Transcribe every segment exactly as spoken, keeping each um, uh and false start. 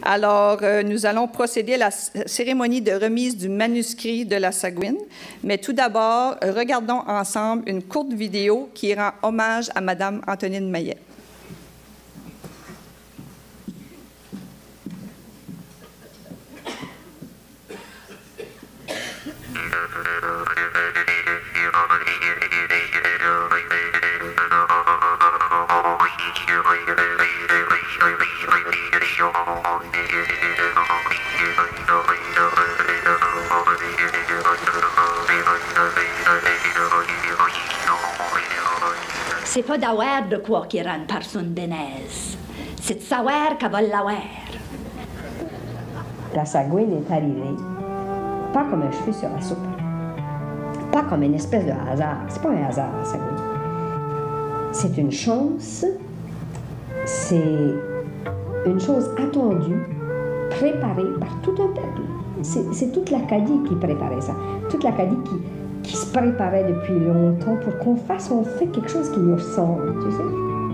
Alors, euh, nous allons procéder à la cérémonie de remise du manuscrit de la Sagouine. Mais tout d'abord, regardons ensemble une courte vidéo qui rend hommage à Madame Antonine Maillet. C'est pas d'avoir de quoi qui rend personne d'aise. C'est de savoir qu'elle va l'avoir. La Sagouine est arrivée, pas comme un cheveu sur la soupe, pas comme une espèce de hasard. C'est pas un hasard, la Sagouine. C'est une chance, c'est une chose attendue, préparée par tout un peuple. C'est toute l'Acadie qui préparait ça, toute l'Acadie qui... qui se préparait depuis longtemps pour qu'on fasse, on fait quelque chose qui nous ressemble, tu sais.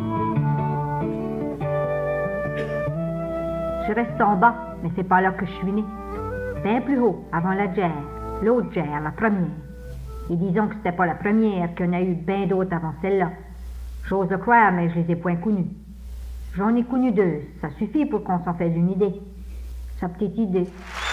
Je reste en bas, mais c'est pas là que je suis née. Bien plus haut, avant la guerre, l'autre guerre, la première. Et disons que c'était pas la première, qu'il y en a eu bien d'autres avant celle-là. J'ose le croire, mais je les ai point connues. J'en ai connu deux, ça suffit pour qu'on s'en fasse une idée. Sa petite idée.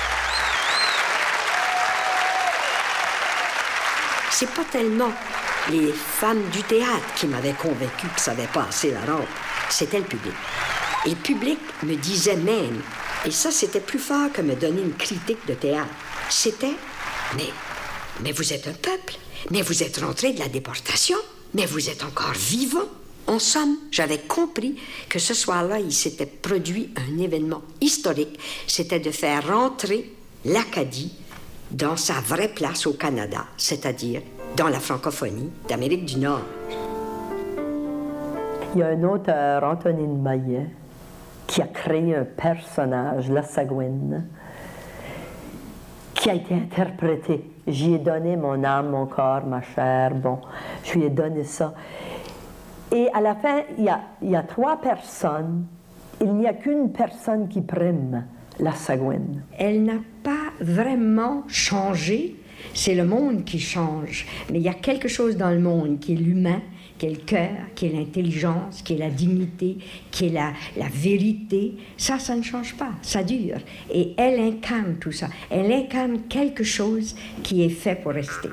C'est pas tellement les femmes du théâtre qui m'avaient convaincu que ça avait passé la rampe, c'était le public. Et le public me disait même, et ça c'était plus fort que me donner une critique de théâtre, c'était, mais, mais vous êtes un peuple, mais vous êtes rentré de la déportation, mais vous êtes encore vivant. En somme, j'avais compris que ce soir-là, il s'était produit un événement historique, c'était de faire rentrer l'Acadie dans sa vraie place au Canada, c'est-à-dire dans la francophonie d'Amérique du Nord. Il y a un auteur, Antonine Maillet, qui a créé un personnage, la Sagouine, qui a été interprété. J'y ai donné mon âme, mon corps, ma chair, bon, je lui ai donné ça. Et à la fin, il y a, il y a trois personnes, il n'y a qu'une personne qui prime la Sagouine. Elle n'a pas vraiment changé, c'est le monde qui change. Mais il y a quelque chose dans le monde qui est l'humain, qui est le cœur, qui est l'intelligence, qui est la dignité, qui est la, la vérité. Ça, ça ne change pas, ça dure. Et elle incarne tout ça. Elle incarne quelque chose qui est fait pour rester.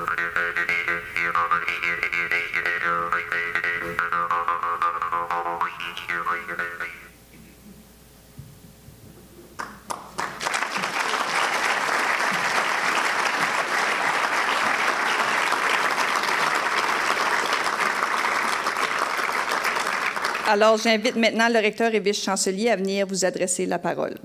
Alors, j'invite maintenant le recteur et vice-chancelier à venir vous adresser la parole.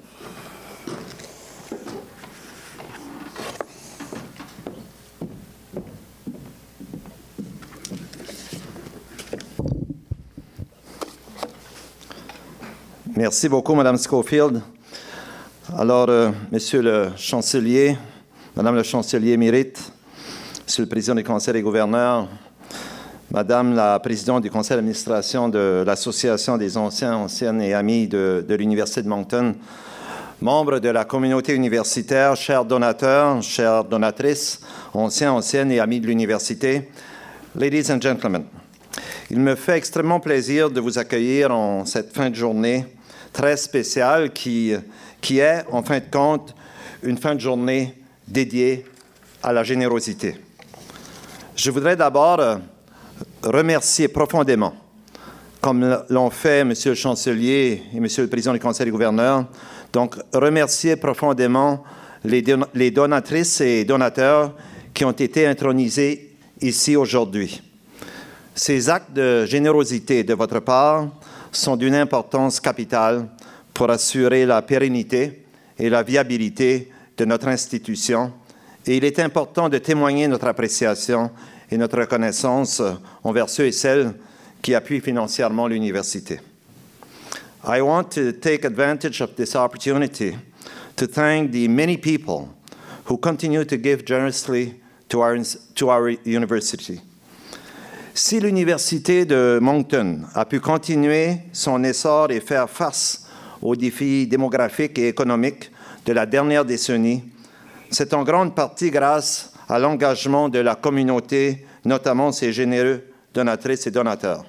Merci beaucoup, Madame Schofield. Alors, euh, Monsieur le chancelier, Madame le chancelier émérite, Monsieur le président du Conseil des gouverneurs, Madame la présidente du conseil d'administration de l'Association des anciens, anciennes et amis de, de l'Université de Moncton, membres de la communauté universitaire, chers donateurs, chères donatrices, anciens, anciennes et amis de l'université, ladies and gentlemen, il me fait extrêmement plaisir de vous accueillir en cette fin de journée très spéciale qui, qui est, en fin de compte, une fin de journée dédiée à la générosité. Je voudrais d'abord remercier profondément, comme l'ont fait M. le chancelier et M. le président du Conseil des gouverneurs, donc remercier profondément les, don les donatrices et donateurs qui ont été intronisés ici aujourd'hui. Ces actes de générosité de votre part sont d'une importance capitale pour assurer la pérennité et la viabilité de notre institution, et il est important de témoigner notre appréciation et notre reconnaissance envers ceux et celles qui appuient financièrement l'université. I want to take advantage of this opportunity to thank the many people who continue to give generously to our, to our university. Si l'université de Moncton a pu continuer son essor et faire face aux défis démographiques et économiques de la dernière décennie, c'est en grande partie grâce à l'engagement de la communauté, notamment ses généreux donatrices et donateurs.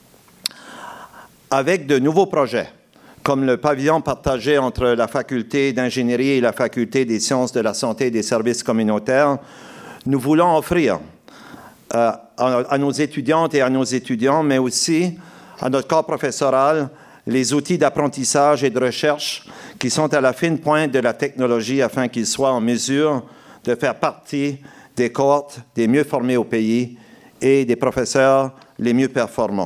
Avec de nouveaux projets, comme le pavillon partagé entre la faculté d'ingénierie et la faculté des sciences de la santé et des services communautaires, nous voulons offrir euh, à, à nos étudiantes et à nos étudiants, mais aussi à notre corps professoral, les outils d'apprentissage et de recherche qui sont à la fine pointe de la technologie afin qu'ils soient en mesure de faire partie des cohortes des mieux formés au pays et des professeurs les mieux performants.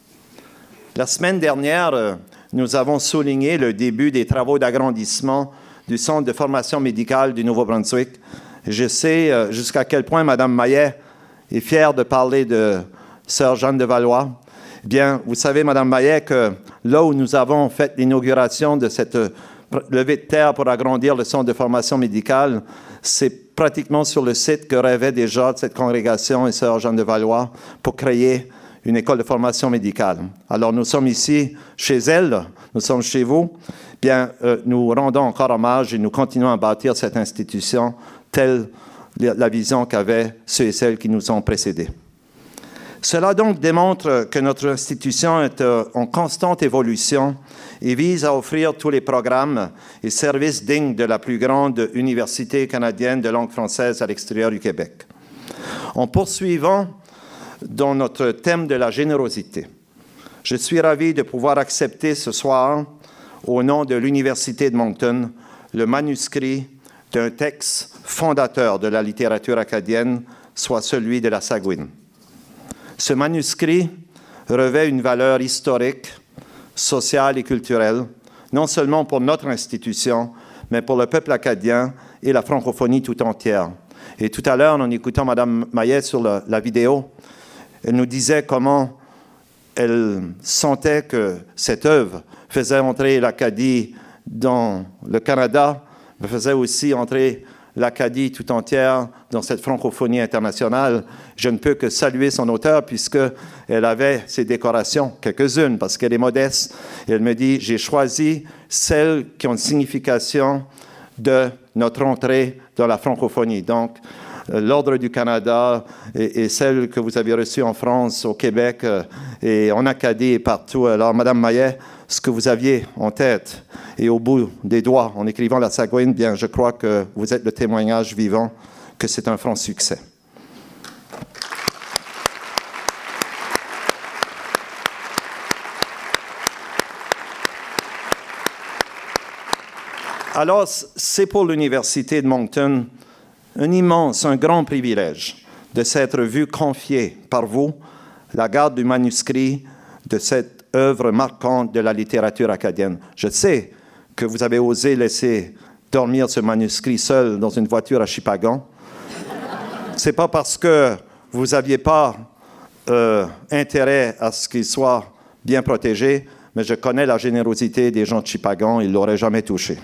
La semaine dernière, nous avons souligné le début des travaux d'agrandissement du Centre de formation médicale du Nouveau-Brunswick. Je sais jusqu'à quel point Mme Maillet est fière de parler de Sœur Jeanne de Valois. Bien, vous savez, Mme Maillet, que là où nous avons fait l'inauguration de cette levée de terre pour agrandir le centre de formation médicale, c'est pratiquement sur le site que rêvait déjà cette congrégation et Sœur Jeanne de Valois pour créer une école de formation médicale. Alors, nous sommes ici chez elle, nous sommes chez vous. Bien, euh, nous rendons encore hommage et nous continuons à bâtir cette institution telle la vision qu'avaient ceux et celles qui nous ont précédés. Cela donc démontre que notre institution est en constante évolution et vise à offrir tous les programmes et services dignes de la plus grande université canadienne de langue française à l'extérieur du Québec. En poursuivant dans notre thème de la générosité, je suis ravi de pouvoir accepter ce soir, au nom de l'Université de Moncton, le manuscrit d'un texte fondateur de la littérature acadienne, soit celui de la Sagouine. Ce manuscrit revêt une valeur historique, sociale et culturelle, non seulement pour notre institution, mais pour le peuple acadien et la francophonie tout entière. Et tout à l'heure, en écoutant Mme Maillet sur la, la vidéo, elle nous disait comment elle sentait que cette œuvre faisait entrer l'Acadie dans le Canada, mais faisait aussi entrer l'Acadie tout entière dans cette francophonie internationale. Je ne peux que saluer son auteur puisqu'elle avait ses décorations, quelques-unes, parce qu'elle est modeste. Et elle me dit, j'ai choisi celles qui ont une signification de notre entrée dans la francophonie. Donc, l'Ordre du Canada et, et celle que vous avez reçue en France, au Québec euh, et en Acadie et partout. Alors, Mme Maillet, ce que vous aviez en tête et au bout des doigts en écrivant la Sagouine, bien, je crois que vous êtes le témoignage vivant que c'est un franc succès. Alors, c'est pour l'Université de Moncton un immense, un grand privilège de s'être vu confier par vous la garde du manuscrit de cette œuvre marquante de la littérature acadienne. Je sais que vous avez osé laisser dormir ce manuscrit seul dans une voiture à Chipagan. Ce n'est pas parce que vous n'aviez pas euh, intérêt à ce qu'il soit bien protégé, mais je connais la générosité des gens de Chipagan, ils ne l'auraient jamais touché.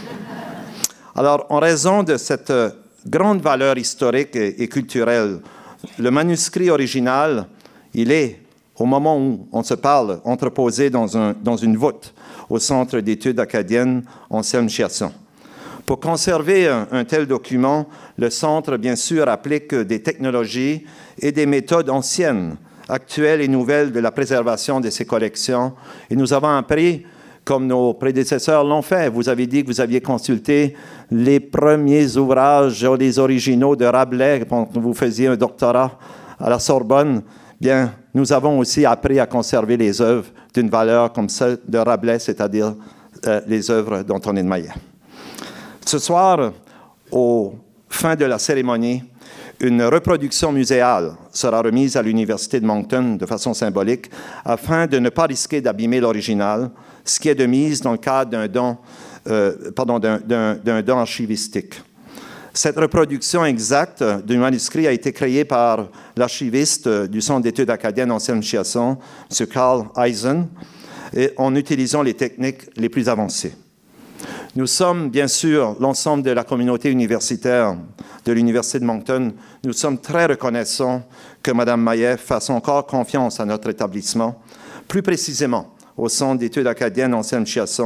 Alors, en raison de cette grande valeur historique et, et culturelle, le manuscrit original, il est, au moment où on se parle, entreposé dans, un, dans une voûte au Centre d'études acadiennes Anselme-Chiasson. Pour conserver un, un tel document, le Centre, bien sûr, applique des technologies et des méthodes anciennes, actuelles et nouvelles de la préservation de ses collections. Et nous avons appris, comme nos prédécesseurs l'ont fait. Vous avez dit que vous aviez consulté les premiers ouvrages, les originaux de Rabelais, quand vous faisiez un doctorat à la Sorbonne. Bien, nous avons aussi appris à conserver les œuvres d'une valeur comme celle de Rabelais, c'est-à-dire euh, les œuvres d'Antonin Maillet. Ce soir, au fin de la cérémonie, une reproduction muséale sera remise à l'Université de Moncton de façon symbolique afin de ne pas risquer d'abîmer l'original, ce qui est de mise dans le cadre d'un don, euh, pardon, d'un, d'un, d'un don archivistique. Cette reproduction exacte du manuscrit a été créée par l'archiviste du Centre d'études acadiennes Anselme-Chiasson, M. Carl Eisen, et en utilisant les techniques les plus avancées. Nous sommes, bien sûr, l'ensemble de la communauté universitaire de l'Université de Moncton, nous sommes très reconnaissants que Mme Maillet fasse encore confiance à notre établissement, plus précisément au Centre d'études acadiennes Anselme-Chiasson,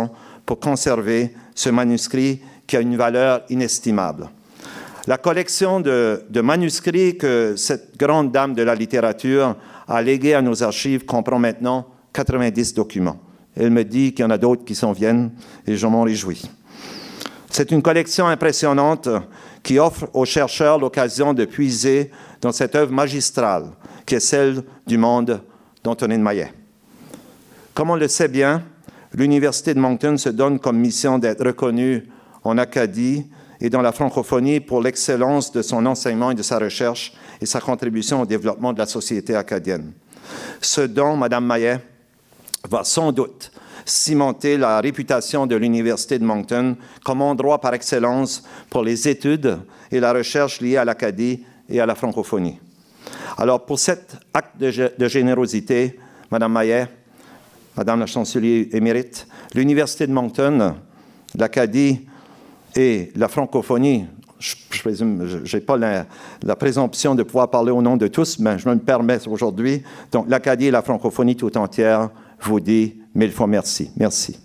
pour conserver ce manuscrit qui a une valeur inestimable. La collection de, de manuscrits que cette grande dame de la littérature a léguée à nos archives comprend maintenant quatre-vingt-dix documents. Elle me dit qu'il y en a d'autres qui s'en viennent et je m'en réjouis. C'est une collection impressionnante qui offre aux chercheurs l'occasion de puiser dans cette œuvre magistrale qui est celle du monde d'Antonine Maillet. Comme on le sait bien, l'Université de Moncton se donne comme mission d'être reconnue en Acadie et dans la francophonie pour l'excellence de son enseignement et de sa recherche et sa contribution au développement de la société acadienne. Ce dont Mme Maillet va sans doute cimenter la réputation de l'Université de Moncton comme endroit par excellence pour les études et la recherche liées à l'Acadie et à la francophonie. Alors, pour cet acte de, de générosité, Mme Maillet, Madame la chancelière émérite, l'Université de Moncton, l'Acadie et la francophonie, je, je présume, je n'ai pas la, la présomption de pouvoir parler au nom de tous, mais je me permets aujourd'hui, donc l'Acadie et la francophonie tout entière vous dit mille fois merci. Merci.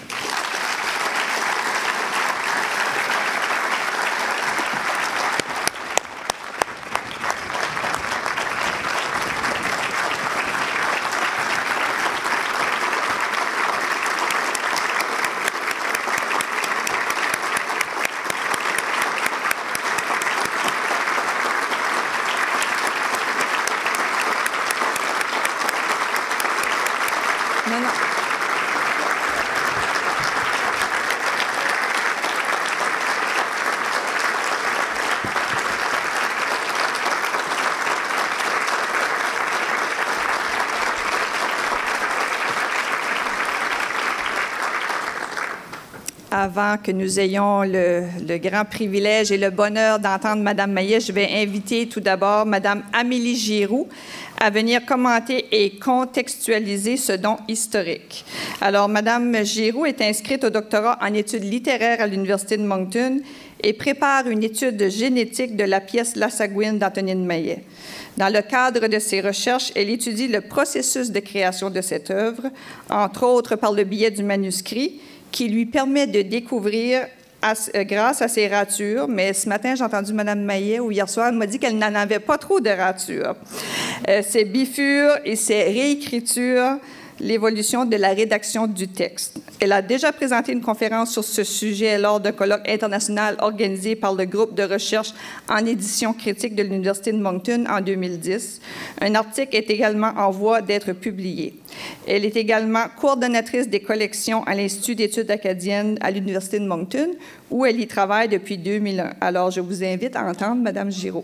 Non, non. Avant que nous ayons le, le grand privilège et le bonheur d'entendre Mme Maillet, je vais inviter tout d'abord Mme Amélie Giroux à venir commenter et contextualiser ce don historique. Alors, Mme Giroux est inscrite au doctorat en études littéraires à l'Université de Moncton et prépare une étude de génétique de la pièce La Sagouine d'Antonine Maillet. Dans le cadre de ses recherches, elle étudie le processus de création de cette œuvre, entre autres par le biais du manuscrit, qui lui permet de découvrir à, euh, grâce à ses ratures. Mais ce matin, j'ai entendu Mme Maillet, ou hier soir, elle m'a dit qu'elle n'en avait pas trop de ratures. Euh, ses bifures et ses réécritures, l'évolution de la rédaction du texte. Elle a déjà présenté une conférence sur ce sujet lors d'un colloque international organisé par le groupe de recherche en édition critique de l'Université de Moncton en deux mille dix. Un article est également en voie d'être publié. Elle est également coordonnatrice des collections à l'Institut d'études acadiennes à l'Université de Moncton, où elle y travaille depuis deux mille un. Alors, je vous invite à entendre Mme Giroux.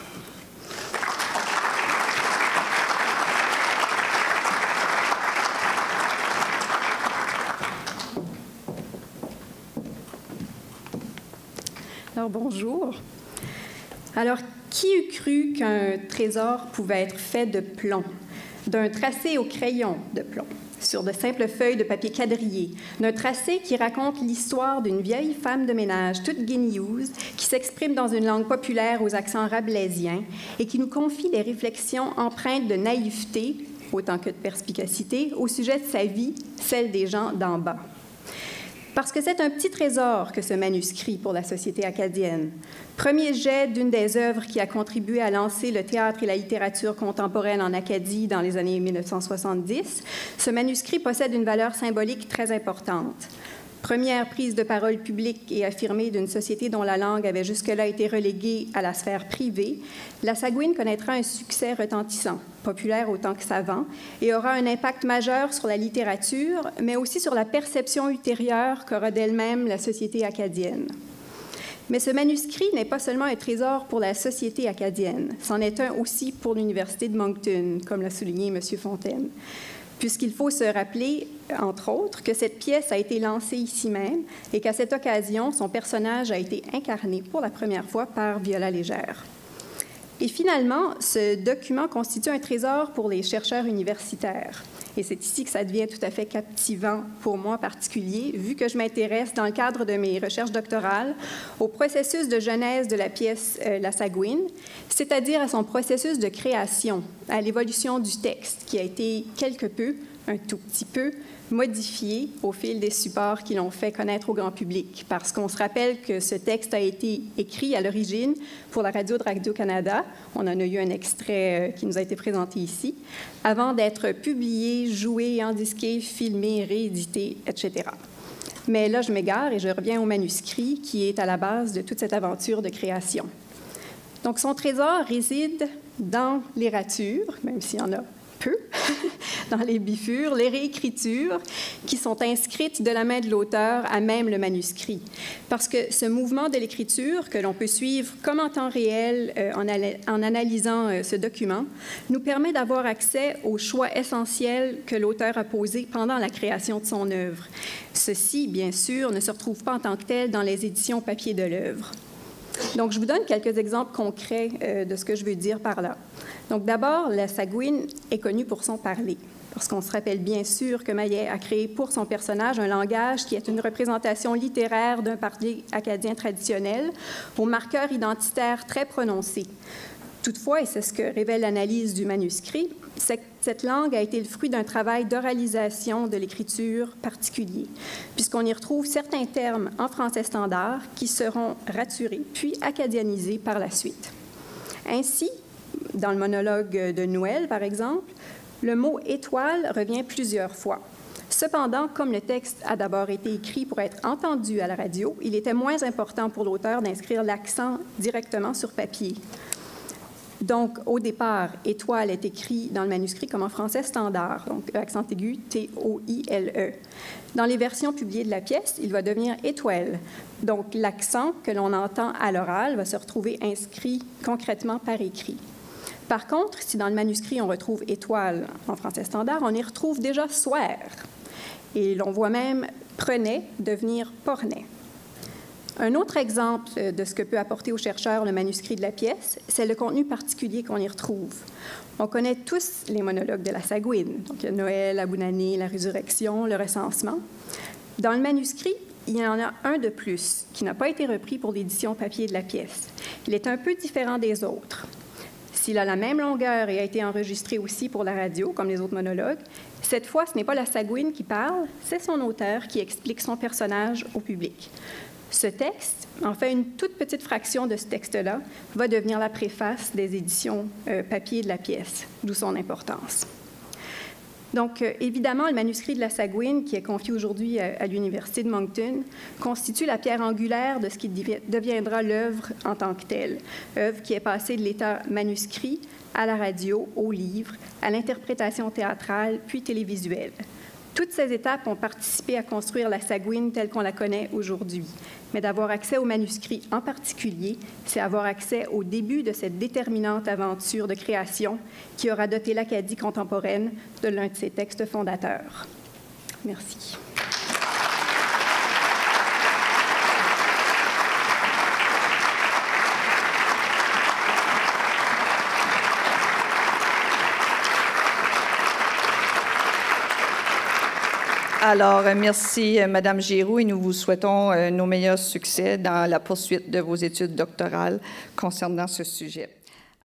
Alors, bonjour. Alors, qui eût cru qu'un trésor pouvait être fait de plomb, d'un tracé au crayon de plomb, sur de simples feuilles de papier quadrillé, d'un tracé qui raconte l'histoire d'une vieille femme de ménage toute guigniouse qui s'exprime dans une langue populaire aux accents rabelaisiens et qui nous confie des réflexions empreintes de naïveté, autant que de perspicacité, au sujet de sa vie, celle des gens d'en bas. Parce que c'est un petit trésor que ce manuscrit pour la société acadienne. Premier jet d'une des œuvres qui a contribué à lancer le théâtre et la littérature contemporaine en Acadie dans les années mille neuf cent soixante-dix, ce manuscrit possède une valeur symbolique très importante. Première prise de parole publique et affirmée d'une société dont la langue avait jusque-là été reléguée à la sphère privée, La Sagouine connaîtra un succès retentissant, populaire autant que savant, et aura un impact majeur sur la littérature, mais aussi sur la perception ultérieure qu'aura d'elle-même la société acadienne. Mais ce manuscrit n'est pas seulement un trésor pour la société acadienne, c'en est un aussi pour l'Université de Moncton, comme l'a souligné M. Fontaine, puisqu'il faut se rappeler, entre autres, que cette pièce a été lancée ici même et qu'à cette occasion, son personnage a été incarné pour la première fois par Viola Légère. Et finalement, ce document constitue un trésor pour les chercheurs universitaires. Et c'est ici que ça devient tout à fait captivant pour moi en particulier, vu que je m'intéresse, dans le cadre de mes recherches doctorales, au processus de genèse de la pièce euh, La Sagouine, c'est-à-dire à son processus de création, à l'évolution du texte, qui a été quelque peu, un tout petit peu, modifié au fil des supports qui l'ont fait connaître au grand public, parce qu'on se rappelle que ce texte a été écrit à l'origine pour la radio de Radio-Canada. On en a eu un extrait qui nous a été présenté ici, avant d'être publié, joué, endisqué, filmé, réédité, et cetera. Mais là, je m'égare et je reviens au manuscrit qui est à la base de toute cette aventure de création. Donc, son trésor réside dans les ratures, même s'il y en a peu, dans les bifures, les réécritures qui sont inscrites de la main de l'auteur à même le manuscrit. Parce que ce mouvement de l'écriture, que l'on peut suivre comme en temps réel euh, en, en analysant euh, ce document, nous permet d'avoir accès aux choix essentiels que l'auteur a posés pendant la création de son œuvre. Ceci, bien sûr, ne se retrouve pas en tant que tel dans les éditions papier de l'œuvre. Donc, je vous donne quelques exemples concrets euh, de ce que je veux dire par là. Donc, d'abord, la Sagouine est connue pour son parler, parce qu'on se rappelle bien sûr que Maillet a créé pour son personnage un langage qui est une représentation littéraire d'un parler acadien traditionnel, aux marqueurs identitaires très prononcés. Toutefois, et c'est ce que révèle l'analyse du manuscrit, c'est que cette langue a été le fruit d'un travail d'oralisation de l'écriture particulier, puisqu'on y retrouve certains termes en français standard qui seront raturés puis acadianisés par la suite. Ainsi, dans le monologue de Noël, par exemple, le mot « étoile » revient plusieurs fois. Cependant, comme le texte a d'abord été écrit pour être entendu à la radio, il était moins important pour l'auteur d'inscrire l'accent directement sur papier. Donc, au départ, « étoile » est écrit dans le manuscrit comme en français standard, donc accent aigu T O I L E. Dans les versions publiées de la pièce, il va devenir « étoile ». Donc, l'accent que l'on entend à l'oral va se retrouver inscrit concrètement par écrit. Par contre, si dans le manuscrit on retrouve « étoile » en français standard, on y retrouve déjà « soir ». Et l'on voit même « prenait » devenir « pornait ». Un autre exemple de ce que peut apporter aux chercheurs le manuscrit de la pièce, c'est le contenu particulier qu'on y retrouve. On connaît tous les monologues de la Sagouine, donc Noël, la bonne année, la résurrection, le recensement. Dans le manuscrit, il y en a un de plus qui n'a pas été repris pour l'édition papier de la pièce. Il est un peu différent des autres. S'il a la même longueur et a été enregistré aussi pour la radio, comme les autres monologues, cette fois, ce n'est pas la Sagouine qui parle, c'est son auteur qui explique son personnage au public. Ce texte, en fait une toute petite fraction de ce texte-là, va devenir la préface des éditions euh, papier de la pièce, d'où son importance. Donc, euh, évidemment, le manuscrit de la Sagouine, qui est confié aujourd'hui à, à l'Université de Moncton, constitue la pierre angulaire de ce qui deviendra l'œuvre en tant que telle, œuvre qui est passée de l'état manuscrit à la radio, au livre, à l'interprétation théâtrale, puis télévisuelle. Toutes ces étapes ont participé à construire la Sagouine telle qu'on la connaît aujourd'hui. Mais d'avoir accès au manuscrit en particulier, c'est avoir accès au début de cette déterminante aventure de création qui aura doté l'Acadie contemporaine de l'un de ses textes fondateurs. Merci. Alors, merci, Madame Giroux, et nous vous souhaitons nos meilleurs succès dans la poursuite de vos études doctorales concernant ce sujet.